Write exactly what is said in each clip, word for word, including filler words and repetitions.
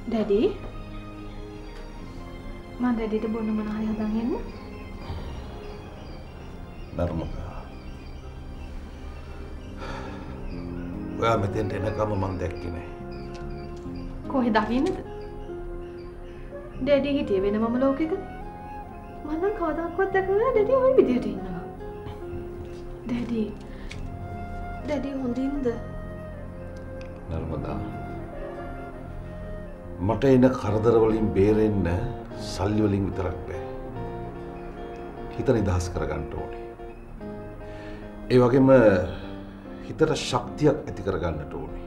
Daddy මම ඩැඩිට බොන්න මොන හරි හදන් එන්න. නර්මදා. ඔයා මෙතෙන්ට එනකම මම දැක්කේ නෑ. කොහෙද දකින්නද? ඩැඩි හිටියේ වෙන මම ලෝකෙක. මම නම් කවදාවත් දැකලා නෑ ඩැඩි ওই විදියට ඉන්නවා. ඩැඩි ඩැඩි හොඳින්ද? නර්මදා. මට එන කරදර වලින් බේරෙන්න සල්ලි වලින් විතරක් බෑ. හිත නිදහස් කරගන්න ඕනේ. ඒ වගේම හිතට ශක්තියක් ඇති කරගන්නට ඕනේ.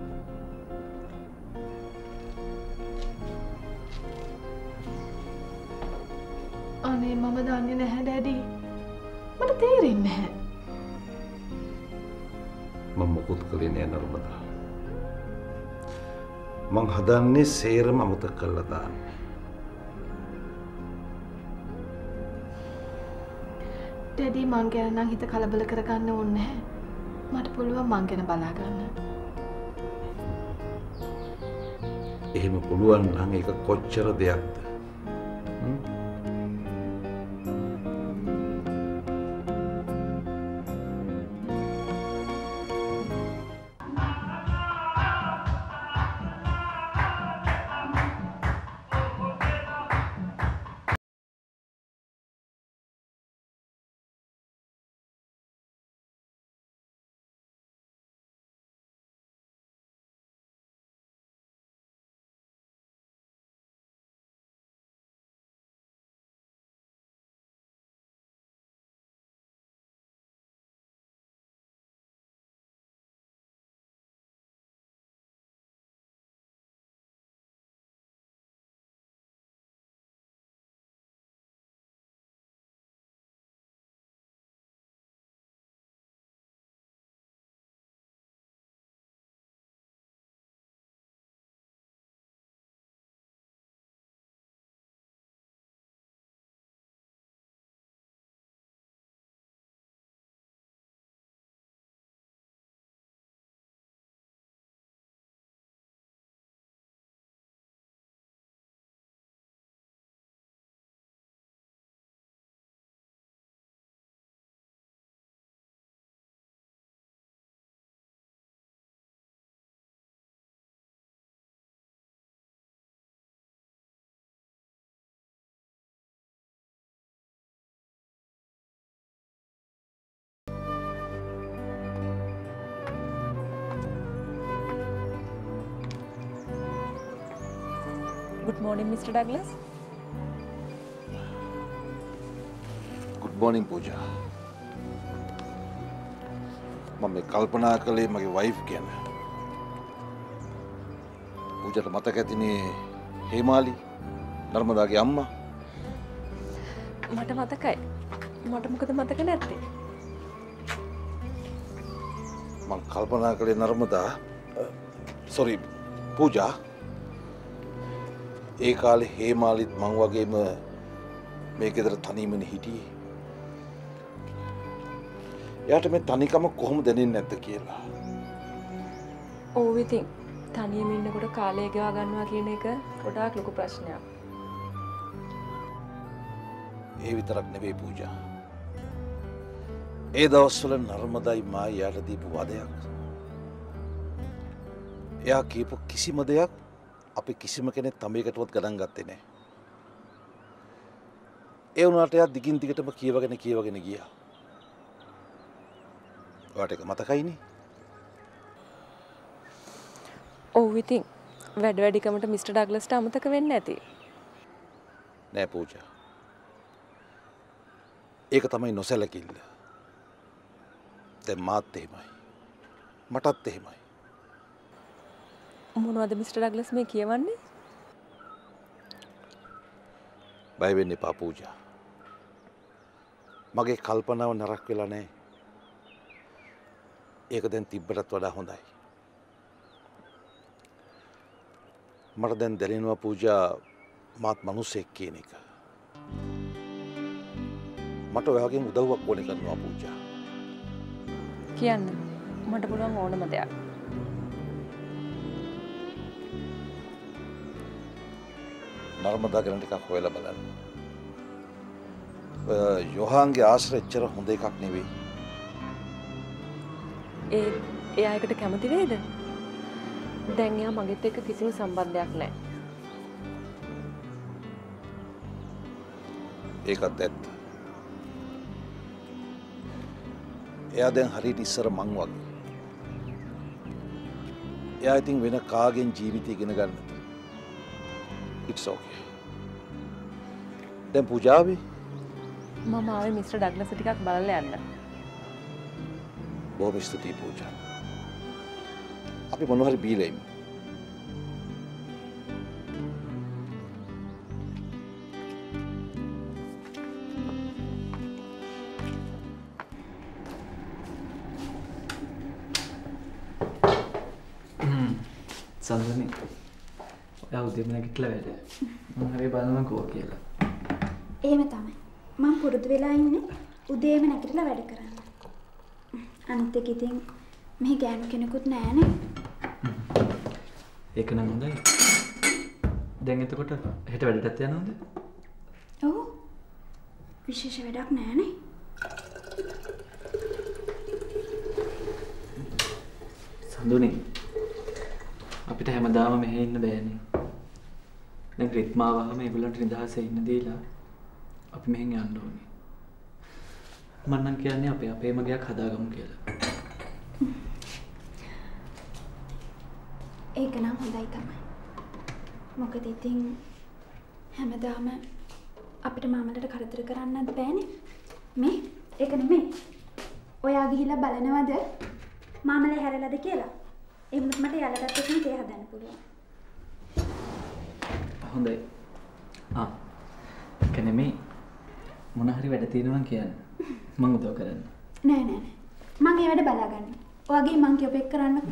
අනේ මම දන්නේ නැහැ ඩැඩි. මට තේරෙන්නේ නැහැ. මම මොකුත් කළේ නෑ නර්මදා. මං හදන්නේ සේරම අමතක කරලා දාන්න. ඩැඩි මං ගැන නම් හිත කලබල කරගන්න ඕනේ නැහැ. මට පුළුවන් මං ගැන බලා ගන්න. එහෙම පුළුවන් නම් ඒක කොච්චර දෙයක්ද? Good morning, Mister Douglas. Good morning, Pooja. මම කල්පනා කළේ මගේ වයිෆ් ගැන. පූජාට මතක ඇතිනේ හේමාලි නර්මදාගේ අම්මා. මට මතකයි. මට මොකද මතක නැත්තේ? මම කල්පනා කළේ නර්මදා sorry පූජා ඒ කාලේ හේමාලිත් මං වගේම මේ ගෙදර තනියමනේ හිටියේ. එයාට මේ තනිකම කොහොම දැනෙන්නේ නැද්ද කියලා. ඔව් ඉතින් තනියම ඉන්නකොට කාලය ගෙවා ගන්නවා කියන එක ගොඩාක් ලොකු ප්‍රශ්නයක්. ඒ විතරක් නෙවෙයි පූජා. ඒ දවස්වල නර්මදායි මා යාට දීපු වදයක්. එයා කියපු කිසිම දෙයක් අපි කිසිම කෙනෙක් තඹයකටවත් ගණන් ගත්තේ නැහැ. ඒ වුණාට එයා දිගින් දිගටම කියවගෙන කියවගෙන ගියා. ඔයාට ඒක මතකයිනේ? ඔව් ඉතින් වැඩ වැඩිකමට මිස්ටර් ඩග්ලස්ට අමතක වෙන්නේ නැති. නෑ පූජා. ඒක තමයි නොසැලකිල්ල. දැන් මාත් එහෙමයි. මටත් එහෙමයි. මොනවද මිස්ටර් ඩග්ලස් මේ කියවන්නේ? බය වෙන්න එපා පූජා. මගේ කල්පනාව නරක වෙලා නැහැ. ඒක දැන් තිබ්බටත් වඩා හොඳයි. මට දැන් දැනෙනවා පූජා මාත් මිනිසෙක් කියන එක. මට ඔයාගෙන් උදව්වක් ඕනේ කරනවා පූජා. කියන්න. මට පුළුවන් ඕනම දෙයක්. නර්මදා ගැන ටිකක් හොයලා බලන්න. යොහාන්ගේ ආශ්‍රය එච්චර හොඳ එකක් නෙවෙයි. ඒ එයා එකට කැමති වේද? දැන් එයා මගෙත් එක්ක කිසිම සම්බන්ධයක් නැහැ. ඒකත් ඇත්ත. එයා දැන් හරියට ඉස්සර මං වගේ. එයා ඉතින් වෙන කාගෙන් ජීවිතය ඉගෙන ගන්නද? It's okay. දැන් පූජාවේ මම ආවේ මිස්ටර් ඩග්ලස් ටිකක් බලලා යන්න. බොහොම ස්තුතියි පූජා. අපි මොනවා හරි බීලා ඉමු. සඳනි ඔයා උදේම නැගිටලා වැඩ. මම හරි බලනකෝ කියලා. එහෙම තමයි. මම පුරුදු වෙලා ඉන්නේ උදේම නැගිටලා වැඩ කරන්න. අනිත් එක ඉතින් මෙහි ගෑනු කෙනෙකුත් නෑනේ. ඒක නම් හොඳයි. දැන් එතකොට හෙට වැඩටත් යනවද? ඔව්. විශේෂ වැඩක් නෑනේ. සඳුනි අපිට හැමදාම මෙහෙ ඉන්න බෑනේ. දැන් රිත්මාවහම ඒගොල්ලන්ට නිදහසේ ඉන්න දීලා අපි මෙහෙන් යන්න ඕනේ. මම නම් කියන්නේ අපේ අපේම ගයක් හදාගමු කියලා. ඒක නම් හොඳයි තමයි. මොකද ඉතින් හැමදාම අපිට මාමලට කරදර කරන්නත් බෑනේ. මේ ඒක නෙමෙයි. ඔයා ගිහිල්ලා බලනවද මාමලේ හැරලාද කියලා? ඒ වුණත් මට යාළුවාට එකකින් තේ හදන්න පුළුවන්. හොඳයි. ආ. ඒක නෙමෙයි. මොන හරි වැඩ තියෙනවා නම් කියන්න. මම උදව් කරන්න. නෑ නෑ නෑ. මම ඒ වැඩ බලාගන්න. ඔයාගේ මං කියප එක කරන්නකෝ.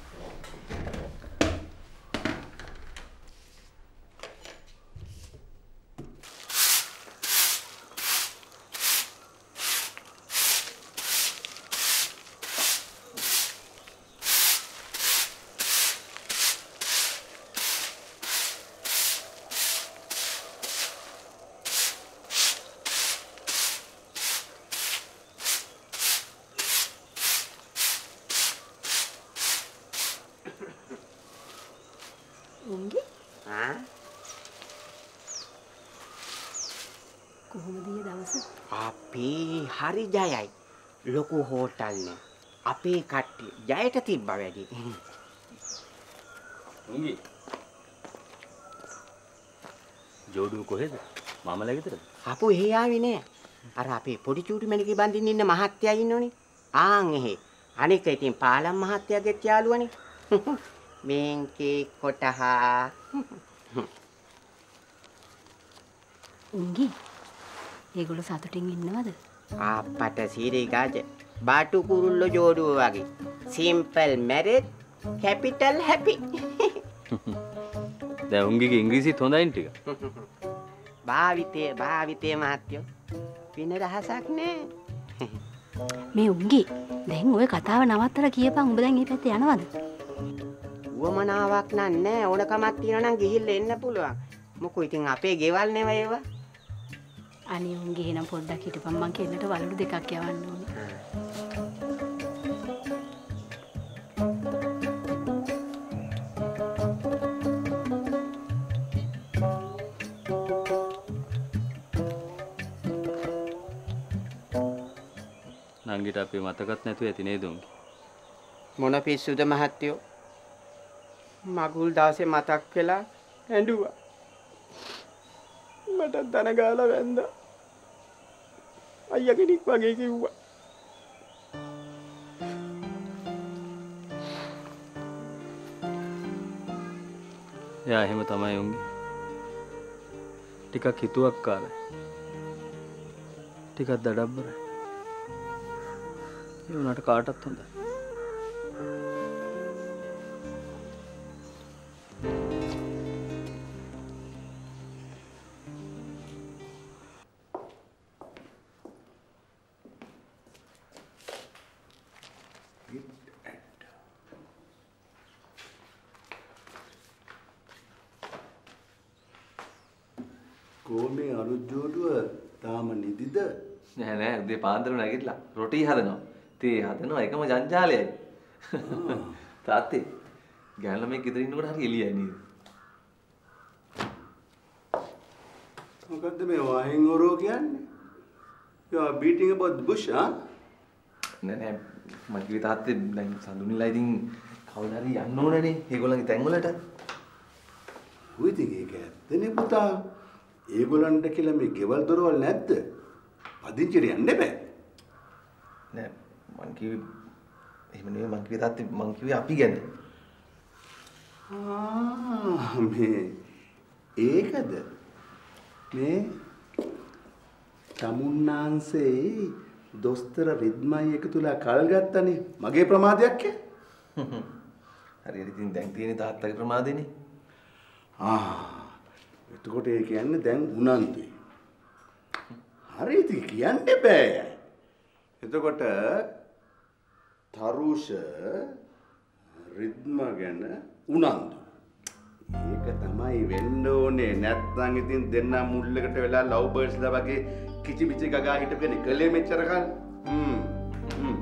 උන්ගේ ආ කොහොමද ඊය දවස? අපේ හරි ජයයි. ලොකු හෝටල් නේ. අපේ කට්ටිය ජයට තිබ්බ වැඩි. උන්ගේ ජෝඩුව කොහෙද? මාමලා ගෙදරද? අපු එහෙ ආවේ නෑ. අර අපේ පොඩි චූටි මැණිකේ බඳින්න ඉන්න මහත්තයා ඉන්නෝනේ. ආන් එහෙ. අනික ඉතින් පාලම් මහත්තයාගේ යාළුවනේ. මේන්කේ කොටහා උන්ගේ ඒගොල්ලෝ සතුටින් ඉන්නවද? අපට සීරේ ගාජ බාටු කුරුල්ලෝ ජෝඩුව වගේ සිම්පල් මැරෙජ් කැපිටල් හැපි. දැන් උන්ගේ ඉංග්‍රීසිත් හොඳයින් ටික. භාවිතේ භාවිතේ මහත්තයෝ වින රහසක් නෑ. මේ උන්ගේ දැන් ඔය කතාව නවත්තලා කියපන්. උඹ දැන් මේ පැත්තේ යනවද? වමනාවක් නෑ. ඕනකමක් තියෙනවා නම් ගිහිල්ලා එන්න පුළුවන්. මොකෝ ඉතින් අපේ ගෙවල් නෙව ඒවා. අනේ උන්ගේ එහෙනම් පොඩ්ඩක් හිටපන්. මං කෙන්නට වලලු දෙකක් යවන්න ඕනේ. නංගිට අපේ මතකත් නැතුව ඇති නේද උන්ගේ? මොන පිස්සුද මහත්තයෝ? මගුල් දාසේ මතක් වෙලා ඇඬුවා. මට දන ගාලා වැන්දා. අයියා කෙනෙක් වගේ කිව්වා. එයා එහෙම තමයි උන්ගේ. ටිකක් හිතුවක්කාරයි. ටිකක් දඩබ්බරයි. ඒ උනාට කාටත් හොඳයි. කොහොමද අලුත් ජෝඩුව තාම නිදිද? නෑ නෑ උදේ පාන්දර නැගිටලා රොටි හදනවා. තේ හදනවා එකම ජංජාලයයි. තාත්තේ ගෑනු ළමයි ගෙදර ඉන්නකොට හරි එළියයි නේද? මොකද්ද මේ වහින් හොරෝ කියන්නේ? You are beating about the bush, huh? නෑ නෑ මම කිව්වේ තාත්තේ දැන් සඳුනිලා ඉතින් කවුද හරි යන්න ඕනනේ ඒගොල්ලන්ගේ තැන් වලට. ඔය ඉතින් ඒක ඇත්තනේ පුතා. ඒගොල්ලන්ට කියලා මේ ගෙවල් දොරවල් නැද්ද? පදිංචිට යන්න බෑ. නෑ මං කිව්වේ එහෙම නෙවෙයි මං කිව්වේ තාත්තේ මං කිව්වේ අපි ගැන. ආ මේ ඒකද? මේ තමුන්නාන්සේ දොස්තර රිද්මයි එකතුලා කල් ගත්තනේ මගේ ප්‍රමාදයක් ඈ. හරියට ඉතින් දැන් තියෙන තාත්තගේ ප්‍රමාදෙනේ. ආ එතකොට ඒ කියන්නේ දැන් උනන්දුයි. හරි ඉතින් කියන්න බෑ. එතකොට තරුෂ රිද්ම ගැන උනන්දු. ඒක තමයි වෙන්න ඕනේ. නැත්නම් ඉතින් දෙන්න මුල්ලකට වෙලා ලව් බර්ඩ්ස්ලා වගේ කිචි පිචි ගගා හිටපෙන්නේ කලේ මෙච්චර කල්. හ්ම්. හ්ම්.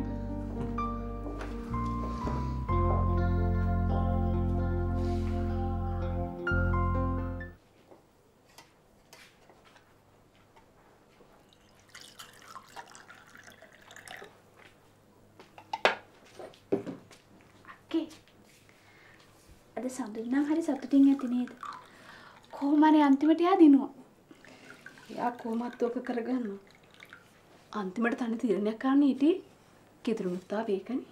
අද සඳුන් නම් හරි සතුටින් ඇති නේද? කොහොම හරි අන්තිමට එයා දිනුවා. එයා කොහොමත් ඔක කරගන්නවා. අන්තිමට තනි තීරණයක් ගන්න හිටියේ කිතුරුමුත්තා වේකනේ.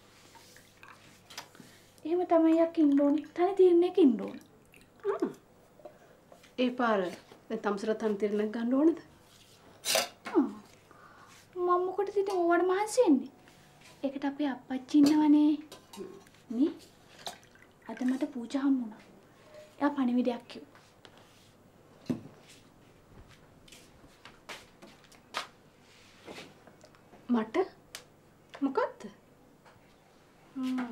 එහෙම තමයි යක් ඉන්න ඕනේ. තනි තීරණයක ඉන්න ඕනේ. හ්ම්. ඒ පාර දැන් තමසර තනි තීරණයක් ගන්න ඕනද? හ්ම්. මම මොකටද ඉතින් ඕවට මහන්සි වෙන්නේ? ඒකට අපේ අප්පච්චි ඉන්නවනේ. නේ? අද මට පූජා හම්බුණා. එයා පණිවිඩයක් කිව්වා. මට මොකක්ද? හ්ම්.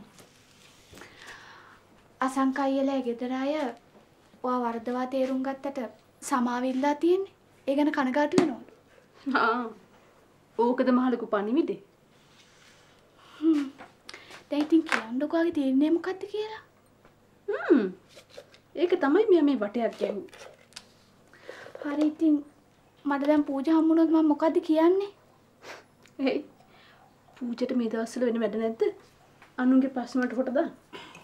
අසංකයයලා ගෙදර අය ඔයා වර්ධවා තේරුම් ගත්තට සමාවිල්ලා තියෙන්නේ. ඒ ගැන කනගාටු වෙනවද? ආ. ඕකද මහලුකු පණිවිඩේ? හ්ම්. දැන් ඉතින් කියන්නකෝ ආගේ තීරණය මොකක්ද කියලා? හ්ම්. ඒක තමයි මෙයා මේ වටයක් ගැහුවේ. හරි ඉතින් මට දැන් පූජා හම්බුනොත් මම මොකද්ද කියන්නේ? එයි. පූජට මේ දවස්වල වෙන වැඩ නැද්ද? අනුන්ගේ ප්‍රශ්න වලට කොට දාන්න.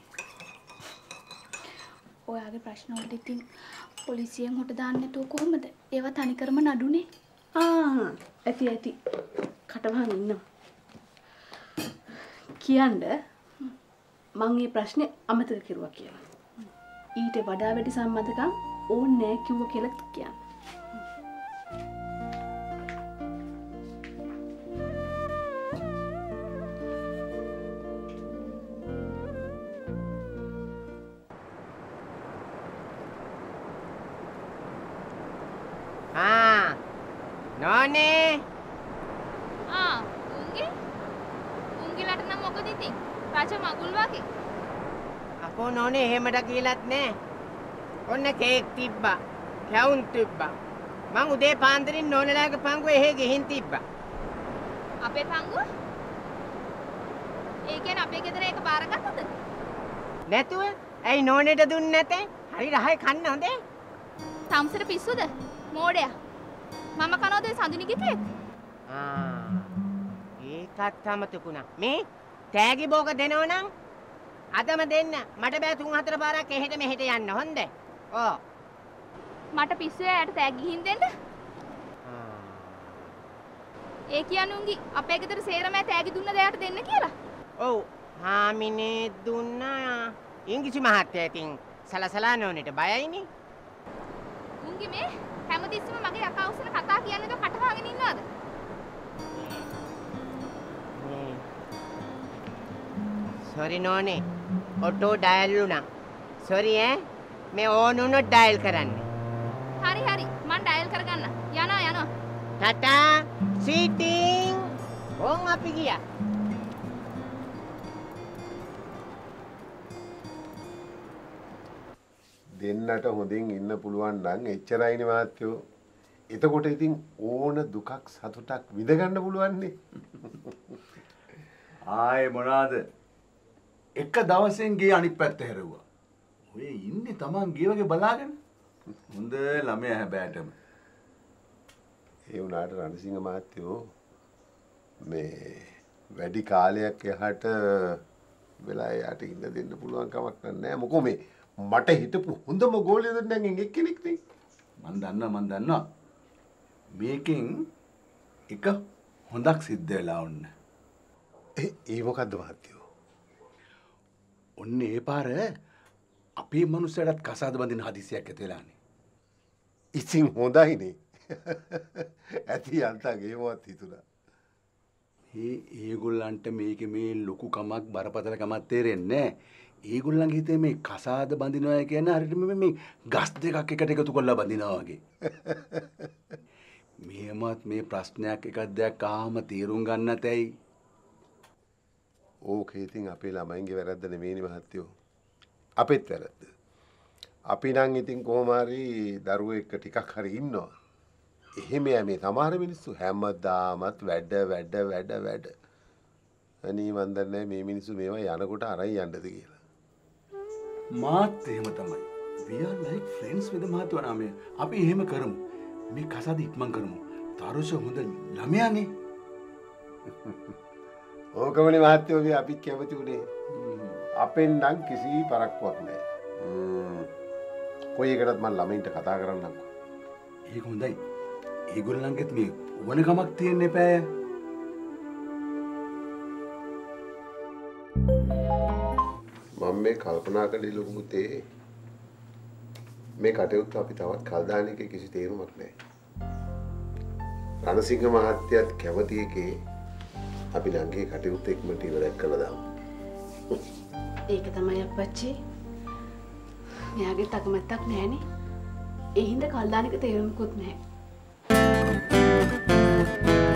ඔයාගේ ප්‍රශ්න වලට ඉතින් පොලිසියෙන් හොට දාන්න නැතුව කොහොමද? ඒවා තනිකරම නඩුනේ. ආ ඇති ඇති. කටවහන් ඉන්නවා. කියන්න මං මේ ප්‍රශ්නේ අමතක කරුවා කියලා. ඊට වඩා වැඩි සම්මතකම් ඕනේ නැහැ කිව්ව කියලා කියන්න. ආ නෝනේ ආ උන්ගේ උන්ගේලට නම් මොකද ඉතින් රජ මගුල් වගේ අපෝ නෝනේ එහෙමද කියලාත් නෑ ඔන්න කේක් තිබ්බා කැවුම් තිබ්බා මං උදේ පාන්දරින් නෝනලාගේ පංගුව එහෙ ගිහින් තිබ්බා අපේ පංගුව ඒ කියන්නේ අපේ ගෙදර ඒක බාරගත්තද නැතුව ඇයි නෝනෙට දුන්නේ නැතේ හරි රහයි කන්න හොඳේ තම්සර පිස්සුද මෝඩයා මම කනෝද සඳුනිගේ කේක් ආ ඒකත් අමතකුණා මේ තෑගි බෝක දෙනව නම් අදම දෙන්න මට බෑ තුන් හතර පාරක් එහෙට මෙහෙට යන්න හොඳ ඕ මට පිස්සුවේ ඇයට තෑගි ගිහින් දෙන්න ඒ කියන්නේ උන්ගි අපේ ගෙදර සේරම තෑගි දුන්න දයාට දෙන්න කියලා ඔව් හාමිනේ දුන්නා ඉංග්‍රීසි මහත්තයා ඉතින් සලසලා නෝනෙට බයයිනේ උන්ගි මේ හැමතිස්සෙම මගේ යකා උස්සන කතා කියන්නද කටහාගෙන ඉන්නවද සෝරි නෝනේ ඔටෝ ඩයල් වුණා සෝරි ඈ මේ ඕන උනොත් ඩයල් කරන්න හරි හරි මං ඩයල් කරගන්න යනවා යනවා ටටා සීටිං ඕන් අපි ගියා දෙන්නට හොඳින් ඉන්න පුළුවන් නම් එච්චරයිනේ මාත්‍යෝ එතකොට ඉතින් ඕන දුකක් සතුටක් විඳ ගන්න පුළුවන්නේ. ආයේ මොනවාද? එක දවසෙන් ගේ අනිත් පැත්ත හැරෙව්වා. ඔය ඉන්නේ Taman ගේ වගේ බලාගෙන. හොඳ ළමයා හැබෑටම. ඒ වුණාට රණසිංහ මහත්තයෝ මේ වැඩි කාලයක් එහාට වෙලා යාට ඉන්න දෙන්න පුළුවන් කමක් නැහැ. මොකෝ මේ මට හිටපු හොඳම ගෝලිය දෙන්නෙන් එක්කෙනෙක් නේ. මන් දන්නවා මන් දන්නවා. මේකෙන් එක හොඳක් සිද්ධ වෙලා ඔන්න. ඒ ඒ මොකද්ද මහත්තයෝ? ඔන්න ඒ පාර අපේ මනුස්සයටත් කසාද බඳින හදිසියක් ඇති වෙලානේ. ඉතින් හොඳයිනේ. ඇති අන්තක් ඒවත් හිතුණා. ඒ ඒගොල්ලන්ට මේක මේ ලොකු කමක් බරපතල කමක් තේරෙන්නේ නැහැ. ඒගොල්ලන්ගේ හිතේ මේ කසාද බඳිනවා කියන්නේ හරියටම මේ ගස් දෙකක් එකට එකතු කරලා බඳිනවා වගේ. මෙහෙමත් මේ ප්‍රශ්නයක් එකක් දෙයක් ආවම තීරුම් ගන්නත් ඇයි? ඕකේ ඉතින් අපේ ළමයින්ගේ වැරද්ද නෙමෙයිනේ මහත්තයෝ. අපෙත් වැරද්ද. අපි නම් ඉතින් කොහොම හරි දරුවෝ එක්ක ටිකක් හරි ඉන්නවා. එහෙම යන්නේ සමහර මිනිස්සු හැමදාමත් වැඩ වැඩ වැඩ වැඩ. අනේ මන් දන්නේ මේ මිනිස්සු මේවා යනකොට අරන් යන්නද කියලා. මාත් එහෙම තමයි. we are like friends with මහත්වනා නාමය. අපි එහෙම කරමු. මේ කසාද ඉක්මන් කරමු. තරුෂ හොඳ ළමයානේ. ඕකමනේ මහත්තයෝ මේ අපි කැමති උනේ. අපෙන් නම් කිසි පරක්කුවක් නැහැ. කොයි එකටත් මම ළමයින්ට කතා කරන්නම්කෝ. ඒක හොඳයි. ඒගොල්ලන්ගෙත් මේ වනකමක් තියෙන්න එපා. මම මේ කල්පනා කළේ ලොකු පුතේ මේ කටයුත්ත අපි තවත් කල් දාන එකේ කිසි තේරුමක් නැහැ. රණසිංහ මහත්තයත් කැමති එකේ අපි ළඟේ කටයුත්ත ඉක්මනට ඉවරයක් කළා දාමු. ඒක තමයි අප්පච්චි. මෙයාගේ තකමැත්තක් නැහනේ. ඒ හින්දා කල් දාන එක තේරුම්කුත් නැහැ.